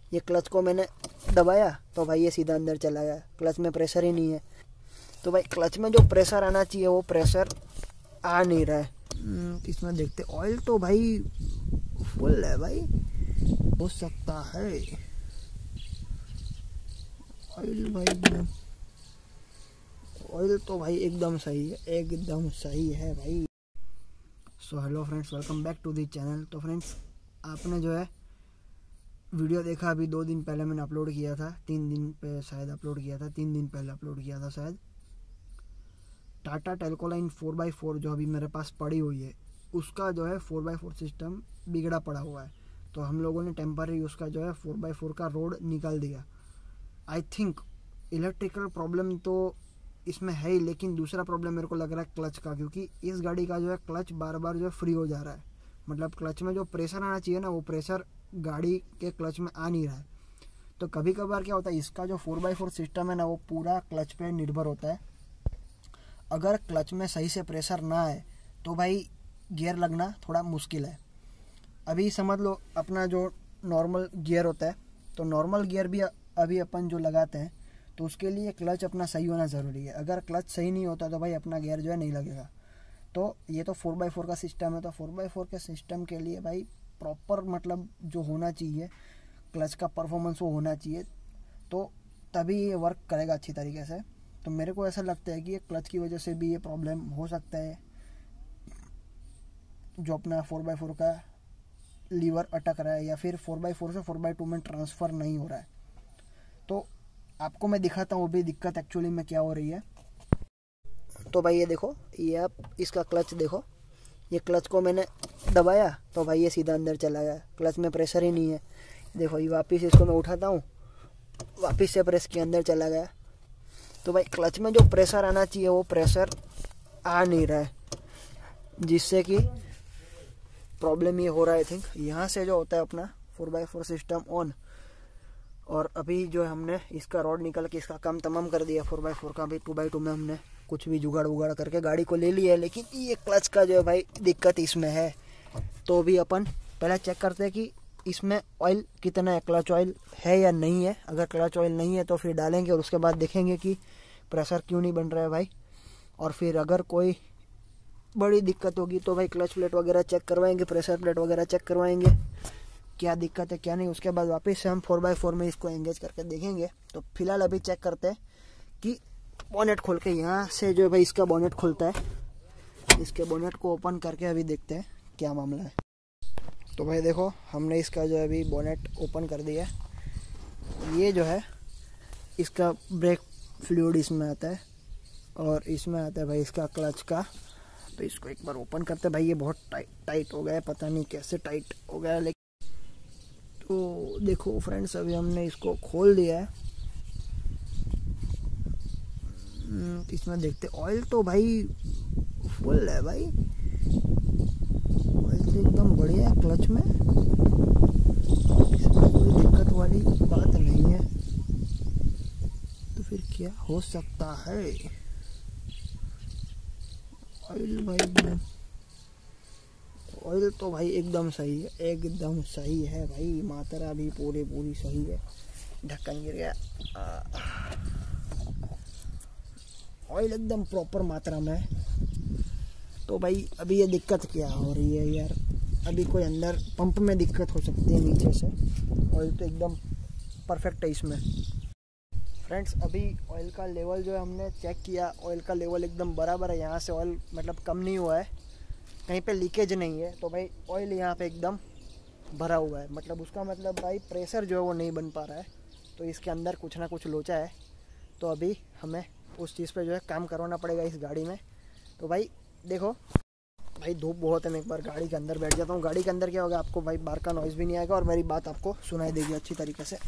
ये क्लच को मैंने दबाया तो भाई ये सीधा अंदर चला गया, क्लच में प्रेशर ही नहीं है। तो भाई क्लच में जो प्रेशर आना चाहिए वो प्रेशर आ नहीं रहा है। इसमें देखते, ऑयल तो भाई फुल है भाई, हो सकता है ऑयल भाई एकदम, ऑयल तो भाई एकदम सही है, एकदम सही है भाई। So hello friends, welcome back to the channel. तो फ्रेंड्स आपने जो है वीडियो देखा अभी 2 दिन पहले मैंने अपलोड किया था, 3 दिन पे शायद अपलोड किया था, 3 दिन पहले अपलोड किया था शायद। टाटा टेल्कोलाइन 4x4 जो अभी मेरे पास पड़ी हुई है उसका जो है 4x4 सिस्टम बिगड़ा पड़ा हुआ है। तो हम लोगों ने टेम्पररी उसका जो है 4x4 का रोड निकाल दिया। आई थिंक इलेक्ट्रिकल प्रॉब्लम तो इसमें है ही, लेकिन दूसरा प्रॉब्लम मेरे को लग रहा है क्लच का, क्योंकि इस गाड़ी का जो है क्लच बार बार जो है फ्री हो जा रहा है। मतलब क्लच में जो प्रेशर आना चाहिए ना वो प्रेशर गाड़ी के क्लच में आ नहीं रहा है। तो कभी कभार क्या होता है, इसका जो 4x4 सिस्टम है ना वो पूरा क्लच पे निर्भर होता है। अगर क्लच में सही से प्रेशर ना आए तो भाई गियर लगना थोड़ा मुश्किल है। अभी समझ लो अपना जो नॉर्मल गियर होता है, तो नॉर्मल गियर भी अभी अपन जो लगाते हैं तो उसके लिए क्लच अपना सही होना ज़रूरी है। अगर क्लच सही नहीं होता तो भाई अपना गियर जो है नहीं लगेगा। तो ये तो 4x4 का सिस्टम है, तो 4x4 के सिस्टम के लिए भाई प्रॉपर मतलब जो होना चाहिए क्लच का परफॉर्मेंस वो होना चाहिए, तो तभी ये वर्क करेगा अच्छी तरीके से। तो मेरे को ऐसा लगता है कि ये क्लच की वजह से भी ये प्रॉब्लम हो सकता है, जो अपना 4x4 का लीवर अटक रहा है या फिर 4x4 से 4x2 में ट्रांसफ़र नहीं हो रहा है। तो आपको मैं दिखाता हूँ अभी दिक्कत एक्चुअली में क्या हो रही है। तो भाई ये देखो, ये आप इसका क्लच देखो, ये क्लच को मैंने दबाया तो भाई ये सीधा अंदर चला गया, क्लच में प्रेशर ही नहीं है। देखो ये वापस इसको मैं उठाता हूँ, वापस से प्रेस के अंदर चला गया। तो भाई क्लच में जो प्रेशर आना चाहिए वो प्रेशर आ नहीं रहा है, जिससे कि प्रॉब्लम ये हो रहा है। आई थिंक यहाँ से जो होता है अपना 4x4 सिस्टम ऑन, और अभी जो हमने इसका रॉड निकल के इसका काम तमाम कर दिया 4x4 का। अभी 2x2 में हमने कुछ भी जुगाड़ वुगाड़ करके गाड़ी को ले लिया है, लेकिन ये क्लच का जो है भाई दिक्कत इसमें है। तो अभी अपन पहले चेक करते हैं कि इसमें ऑयल कितना है, क्लच ऑयल है या नहीं है। अगर क्लच ऑयल नहीं है तो फिर डालेंगे और उसके बाद देखेंगे कि प्रेशर क्यों नहीं बन रहा है भाई। और फिर अगर कोई बड़ी दिक्कत होगी तो भाई क्लच प्लेट वगैरह चेक करवाएंगे, प्रेशर प्लेट वगैरह चेक करवाएंगे क्या दिक्कत है क्या नहीं। उसके बाद वापस से हम 4x4 में इसको एंगेज करके देखेंगे। तो फिलहाल अभी चेक करते हैं कि बोनेट खोल के, यहाँ से जो भाई इसका बोनेट खुलता है, इसके बोनेट को ओपन करके अभी देखते हैं क्या मामला है। तो भाई देखो हमने इसका जो है अभी बोनेट ओपन कर दिया है। ये जो है इसका ब्रेक फ्लूइड इसमें आता है और इसमें आता है भाई इसका क्लच का। तो इसको एक बार ओपन करते हैं। भाई ये बहुत टाइट हो गया है, पता नहीं कैसे टाइट हो गया, लेकिन तो देखो फ्रेंड्स अभी हमने इसको खोल दिया है। इसमें देखते, ऑयल तो भाई फुल है भाई, ऑयल तो एकदम बढ़िया है क्लच में, इसमें कोई दिक्कत वाली बात नहीं है। तो फिर क्या हो सकता है, ऑयल भाई एकदम, ऑयल तो भाई एकदम सही है, एकदम सही है भाई, मात्रा भी पूरी सही है। ढक्कन गिर गया, ऑयल एकदम प्रॉपर मात्रा में है। तो भाई अभी ये दिक्कत क्या हो रही है यार, अभी कोई अंदर पंप में दिक्कत हो सकती है नीचे से। ऑयल तो एकदम परफेक्ट है इसमें। फ्रेंड्स अभी ऑयल का लेवल जो है हमने चेक किया, ऑयल का लेवल एकदम बराबर है। यहाँ से ऑयल मतलब कम नहीं हुआ है, कहीं पे लीकेज नहीं है। तो भाई ऑयल यहाँ पे एकदम भरा हुआ है, मतलब उसका मतलब भाई प्रेशर जो है वो नहीं बन पा रहा है। तो इसके अंदर कुछ ना कुछ लोचा है। तो अभी हमें उस चीज़ पे जो है काम करवाना पड़ेगा इस गाड़ी में। तो भाई देखो भाई धूप बहुत है, मैं एक बार गाड़ी के अंदर बैठ जाता हूँ। गाड़ी के अंदर क्या होगा, आपको भाई बाहर का नॉइज़ भी नहीं आएगा और मेरी बात आपको सुनाई देगी अच्छी तरीके से।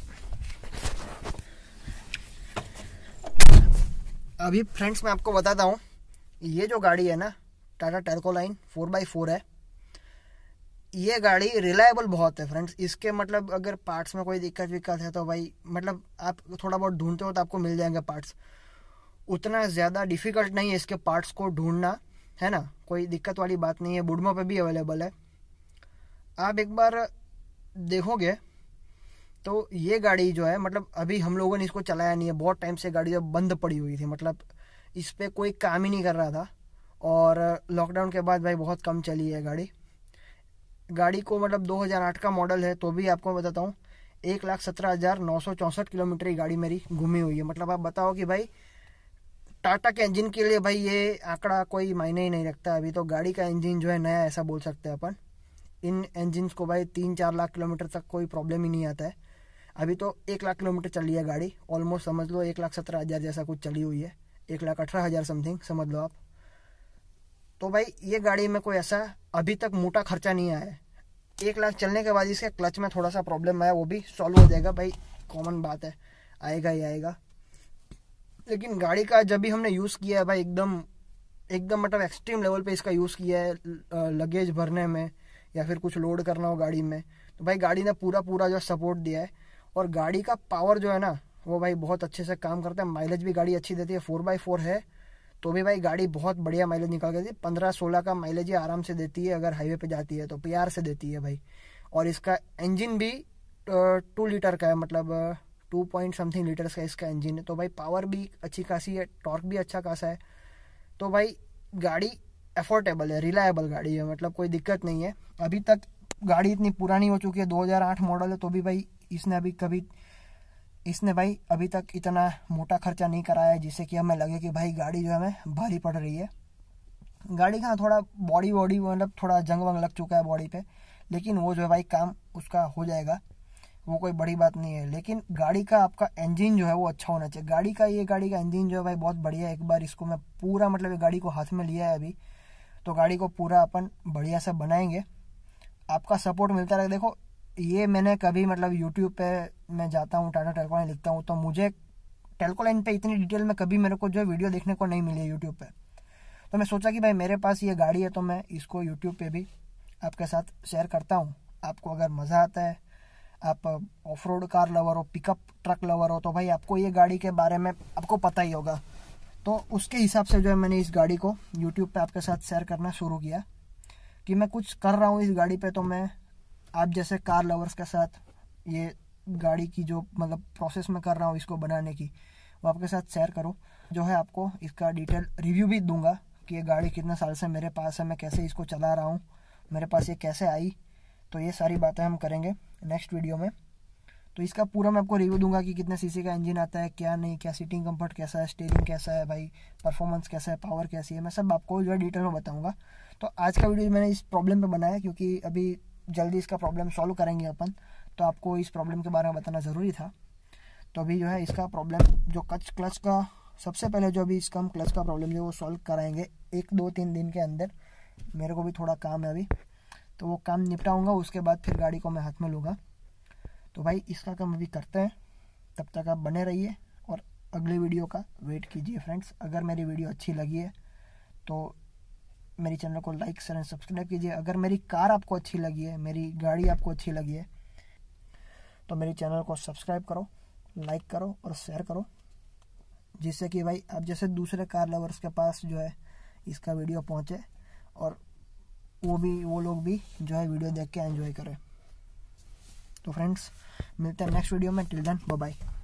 अभी फ्रेंड्स मैं आपको बताता हूँ, ये जो गाड़ी है ना टाटा टेल्कोलाइन 4x4 है, ये गाड़ी रिलायबल बहुत है फ्रेंड्स। इसके मतलब अगर पार्ट्स में कोई दिक्कत है तो भाई मतलब आप थोड़ा बहुत ढूंढते हो तो आपको मिल जाएंगे पार्ट्स। उतना ज़्यादा डिफ़िकल्ट नहीं है इसके पार्ट्स को ढूंढना, है ना, कोई दिक्कत वाली बात नहीं है। बुडमो पे भी अवेलेबल है। आप एक बार देखोगे तो ये गाड़ी जो है मतलब अभी हम लोगों ने इसको चलाया नहीं है, बहुत टाइम से गाड़ी जब बंद पड़ी हुई थी, मतलब इस पर कोई काम ही नहीं कर रहा था। और लॉकडाउन के बाद भाई बहुत कम चली है गाड़ी। गाड़ी को मतलब 2008 का मॉडल है, तो भी आपको बताता हूँ 1,17,964 किलोमीटर की गाड़ी मेरी घूमी हुई है। मतलब आप बताओ कि भाई टाटा के इंजन के लिए भाई ये आंकड़ा कोई मायने ही नहीं रखता। अभी तो गाड़ी का इंजन जो है नया, ऐसा बोल सकते हैं अपन। इन इंजन्स को भाई 3-4 लाख किलोमीटर तक कोई प्रॉब्लम ही नहीं आता है। अभी तो 1 लाख किलोमीटर चली है गाड़ी, ऑलमोस्ट समझ लो 1,17,000 जैसा कुछ चली हुई है, 1,18,000 समथिंग समझ लो आप। तो भाई ये गाड़ी में कोई ऐसा अभी तक मोटा खर्चा नहीं आया है। 1 लाख चलने के बाद इसके क्लच में थोड़ा सा प्रॉब्लम आया, वो भी सॉल्व हो जाएगा भाई, कॉमन बात है, आएगा ही आएगा। लेकिन गाड़ी का जब भी हमने यूज़ किया है भाई एकदम एकदम मतलब एक्सट्रीम लेवल पे इसका यूज़ किया है, लगेज भरने में या फिर कुछ लोड करना हो गाड़ी में, तो भाई गाड़ी ने पूरा पूरा जो सपोर्ट दिया है। और गाड़ी का पावर जो है ना वो भाई बहुत अच्छे से काम करता है। माइलेज भी गाड़ी अच्छी देती है, 4x4 है तो भी भाई गाड़ी बहुत बढ़िया माइलेज निकाल के देती है। 15-16 का माइलेज ही आराम से देती है, अगर हाईवे पे जाती है तो प्यार से देती है भाई। और इसका इंजन भी 2 लीटर का है, मतलब 2 पॉइंट समथिंग लीटर्स का इसका इंजन है। तो भाई पावर भी अच्छी खासी है, टॉर्क भी अच्छा खासा है। तो भाई गाड़ी अफोर्डेबल है, रिलायबल गाड़ी है, मतलब कोई दिक्कत नहीं है। अभी तक गाड़ी इतनी पुरानी हो चुकी है, 2008 मॉडल है, तो भी भाई इसने भाई अभी तक इतना मोटा खर्चा नहीं कराया है जिससे कि हमें लगे कि भाई गाड़ी जो है हमें भारी पड़ रही है। गाड़ी का थोड़ा बॉडी मतलब थोड़ा जंग वंग लग चुका है बॉडी पे, लेकिन वो जो है भाई काम उसका हो जाएगा, वो कोई बड़ी बात नहीं है। लेकिन गाड़ी का आपका इंजन जो है वो अच्छा होना चाहिए। गाड़ी का इंजन जो है भाई बहुत बढ़िया है। एक बार इसको मैं पूरा मतलब ये गाड़ी को हाथ में लिया है अभी, तो गाड़ी को पूरा अपन बढ़िया से बनाएंगे, आपका सपोर्ट मिलता रहे। देखो ये मैंने कभी मतलब यूट्यूब पे मैं जाता हूँ, टाटा टेल्को लाइन लिखता हूँ, तो मुझे टेल्को लाइन पे इतनी डिटेल में कभी मेरे को जो वीडियो देखने को नहीं मिली है यूट्यूब पे। तो मैं सोचा कि भाई मेरे पास ये गाड़ी है तो मैं इसको यूट्यूब पे भी आपके साथ शेयर करता हूँ। आपको अगर मज़ा आता है, आप ऑफ रोड कार लवर हो, पिकअप ट्रक लवर हो, तो भाई आपको ये गाड़ी के बारे में आपको पता ही होगा। तो उसके हिसाब से जो है मैंने इस गाड़ी को यूट्यूब पे आपके साथ शेयर करना शुरू किया कि मैं कुछ कर रहा हूँ इस गाड़ी पे, तो मैं आप जैसे कार लवर्स के साथ ये गाड़ी की जो मतलब प्रोसेस में कर रहा हूँ इसको बनाने की, वो आपके साथ शेयर करूँ। जो है आपको इसका डिटेल रिव्यू भी दूंगा कि ये गाड़ी कितने साल से मेरे पास है, मैं कैसे इसको चला रहा हूँ, मेरे पास ये कैसे आई। तो ये सारी बातें हम करेंगे नेक्स्ट वीडियो में। तो इसका पूरा मैं आपको रिव्यू दूंगा कि कितने सीसी का इंजन आता है, क्या नहीं, क्या सीटिंग कंफर्ट कैसा है, स्टीयरिंग कैसा है भाई, परफॉर्मेंस कैसा है, पावर कैसी है, मैं सब आपको जो है डिटेल में बताऊंगा। तो आज का वीडियो मैंने इस प्रॉब्लम पे बनाया क्योंकि अभी जल्दी इसका प्रॉब्लम सॉल्व करेंगे अपन, तो आपको इस प्रॉब्लम के बारे में बताना ज़रूरी था। तो अभी जो है इसका प्रॉब्लम जो क्लच का सबसे पहले जो अभी इसका हम क्लच का प्रॉब्लम जो वो सॉल्व कराएंगे 1-2-3 दिन के अंदर। मेरे को भी थोड़ा काम है अभी, तो वो काम निपटाऊंगा, उसके बाद फिर गाड़ी को मैं हाथ में लूँगा। तो भाई इसका काम अभी करते हैं, तब तक आप बने रहिए और अगले वीडियो का वेट कीजिए फ्रेंड्स। अगर मेरी वीडियो अच्छी लगी है तो मेरी चैनल को लाइक शेयर एंड सब्सक्राइब कीजिए। अगर मेरी कार आपको अच्छी लगी है, मेरी गाड़ी आपको अच्छी लगी है, तो मेरी चैनल को सब्सक्राइब करो, लाइक करो और शेयर करो, जिससे कि भाई आप जैसे दूसरे कार लवर्स के पास जो है इसका वीडियो पहुँचे और वो लोग भी जो है वीडियो देख के एंजॉय करें। तो फ्रेंड्स मिलते हैं नेक्स्ट वीडियो में, टिल देन बाय बाय।